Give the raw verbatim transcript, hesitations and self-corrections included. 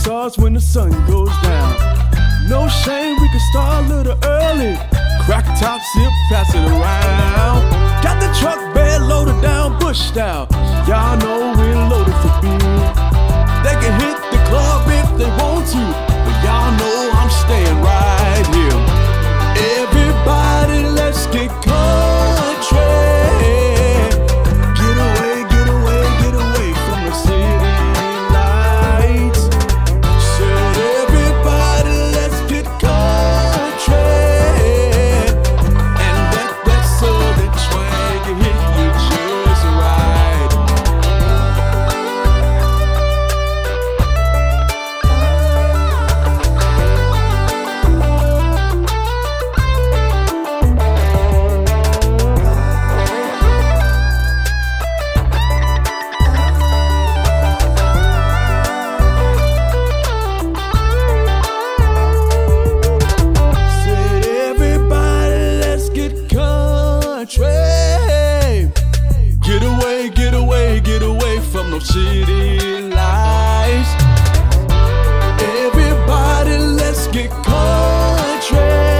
starts when the sun goes down. No shame, we can start a little early. Crack a top, sip, pass it around. Got the truck bed loaded down, bush style. Y'all know we're loaded for beer. They can hit the club if they want to, but y'all know I'm staying right here. Everybody, let's get country. Get away, get away, get away from the city lights. Said everybody, let's get country. And let that southern twang hit you just right. Said everybody, let's get country. Get away, get away, get away from those city lights. Everybody, let's get country.